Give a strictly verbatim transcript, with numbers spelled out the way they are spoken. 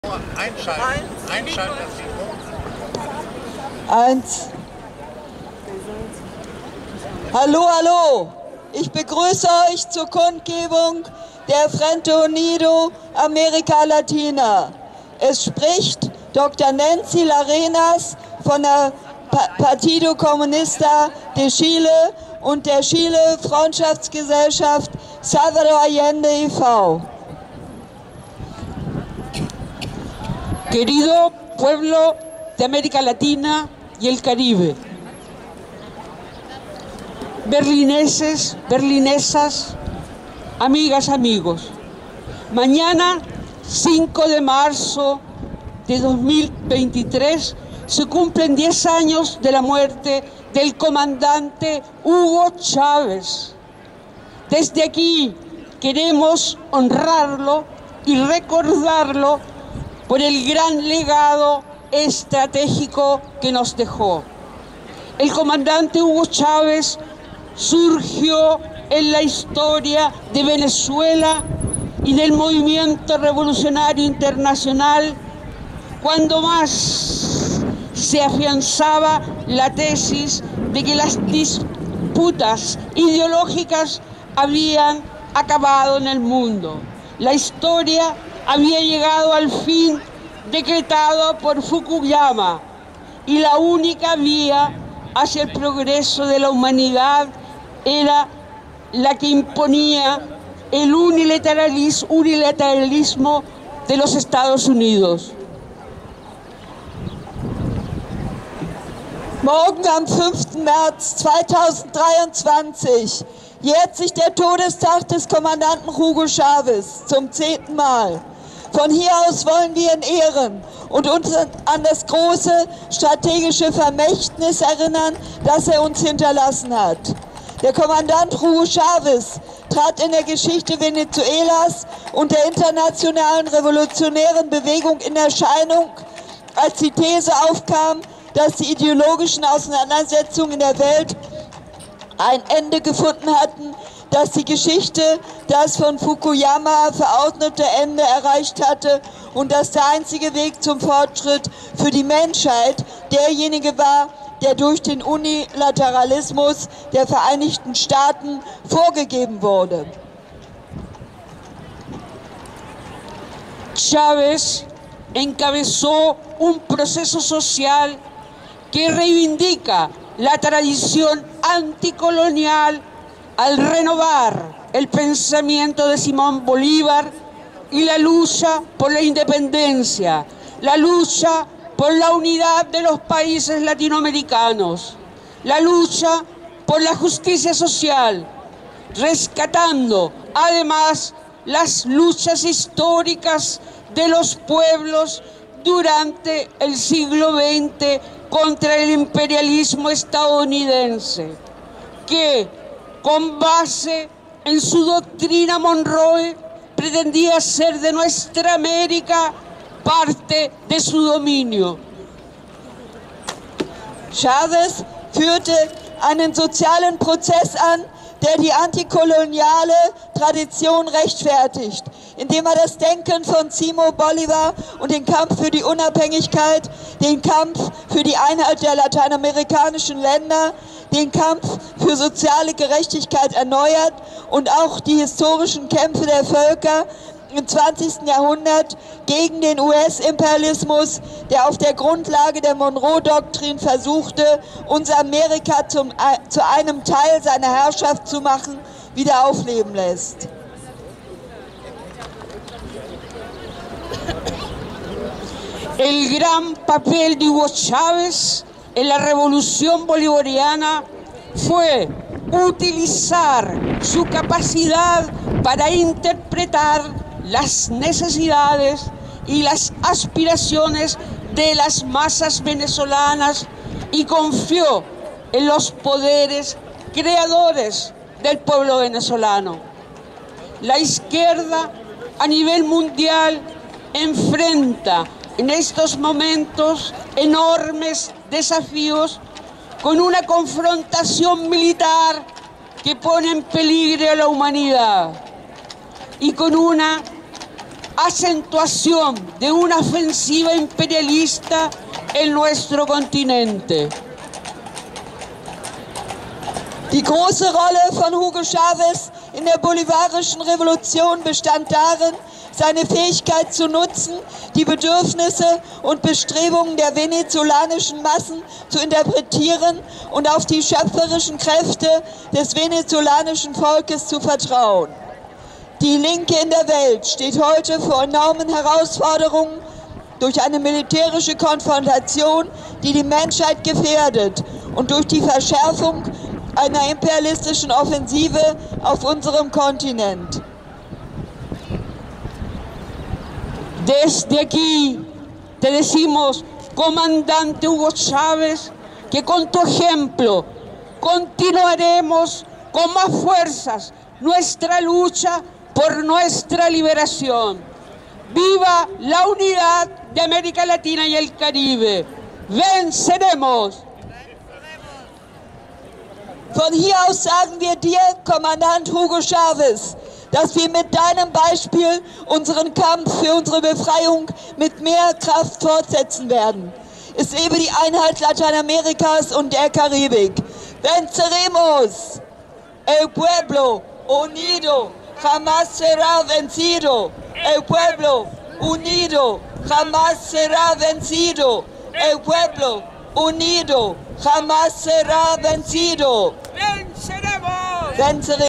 Einschalten. Einschalten das Mikro. Eins. Hallo, hallo. Ich begrüße euch zur Kundgebung der Frente Unido América Latina. Es spricht Doktor Nancy Larenas von der Partido Comunista de Chile und der Chile Freundschaftsgesellschaft Salvador Allende e V Querido pueblo de América Latina y el Caribe, berlineses, berlinesas, amigas, amigos, mañana cinco de marzo de dos mil veintitrés se cumplen diez años de la muerte del comandante Hugo Chávez. Desde aquí queremos honrarlo y recordarlo por el gran legado estratégico que nos dejó. El comandante Hugo Chávez surgió en la historia de Venezuela y del movimiento revolucionario internacional cuando más se afianzaba la tesis de que las disputas ideológicas habían acabado en el mundo. La historia había llegado al fin decretado por Fukuyama y la única vía hacia el progreso de la humanidad era la que imponía el unilateralismo, unilateralismo de los Estados Unidos. Morgen am fünften März zweitausenddreiundzwanzig jährt sich der Todestag des Kommandanten Hugo Chávez zum zehnten Mal. Von hier aus wollen wir ihn ehren und uns an das große strategische Vermächtnis erinnern, das er uns hinterlassen hat. Der Kommandant Hugo Chávez trat in der Geschichte Venezuelas und der internationalen revolutionären Bewegung in Erscheinung, als die These aufkam, dass die ideologischen Auseinandersetzungen in der Welt ein Ende gefunden hatten, dass die Geschichte das von Fukuyama verordnete Ende erreicht hatte und dass der einzige Weg zum Fortschritt für die Menschheit derjenige war, der durch den Unilateralismus der Vereinigten Staaten vorgegeben wurde. Chávez encabezó un proceso social que reivindica la tradición anticolonial al renovar el pensamiento de Simón Bolívar y la lucha por la independencia, la lucha por la unidad de los países latinoamericanos, la lucha por la justicia social, rescatando además las luchas históricas de los pueblos durante el siglo veinte contra el imperialismo estadounidense, que con base en su doctrina Monroe pretendía hacer de nuestra América parte de su dominio. Chávez führte einen sozialen Prozess an, der die antikoloniale Tradition rechtfertigt, indem er das Denken von Simón Bolívar und den Kampf für die Unabhängigkeit, den Kampf für die Einheit der lateinamerikanischen Länder, den Kampf für soziale Gerechtigkeit erneuert und auch die historischen Kämpfe der Völker im zwanzigsten Jahrhundert gegen den U S-Imperialismus, der auf der Grundlage der Monroe-Doktrin versuchte, uns Amerika zum, zu einem Teil seiner Herrschaft zu machen, wieder aufleben lässt. El gran papel de Hugo Chávez en la revolución bolivariana fue utilizar su capacidad para interpretar las necesidades y las aspiraciones de las masas venezolanas y confió en los poderes creadores del pueblo venezolano. La izquierda a nivel mundial enfrenta en estos momentos enormes desafíos con una confrontación militar que pone en peligro a la humanidad y con una acentuación de una ofensiva imperialista en nuestro continente. Die große Rolle von Hugo Chávez in der bolivarischen Revolution bestand darin, seine Fähigkeit zu nutzen, die Bedürfnisse und Bestrebungen der venezolanischen Massen zu interpretieren und auf die schöpferischen Kräfte des venezolanischen Volkes zu vertrauen. Die Linke in der Welt steht heute vor enormen Herausforderungen durch eine militärische Konfrontation, die die Menschheit gefährdet, und durch die Verschärfung einer imperialistischen Offensive auf unserem Kontinent. Desde aquí te decimos, comandante Hugo Chávez, que con tu ejemplo continuaremos con más fuerzas nuestra lucha por nuestra liberación. ¡Viva la unidad de América Latina y el Caribe! ¡Venceremos! Von hier aus sagen wir dir, Kommandant Hugo Chávez, dass wir mit deinem Beispiel unseren Kampf für unsere Befreiung mit mehr Kraft fortsetzen werden. Es lebe die Einheit Lateinamerikas und der Karibik. Venceremos! El pueblo unido jamás será vencido. El pueblo unido jamás será vencido. El pueblo unido jamás será vencido. ¡Venceremos! Venceremos.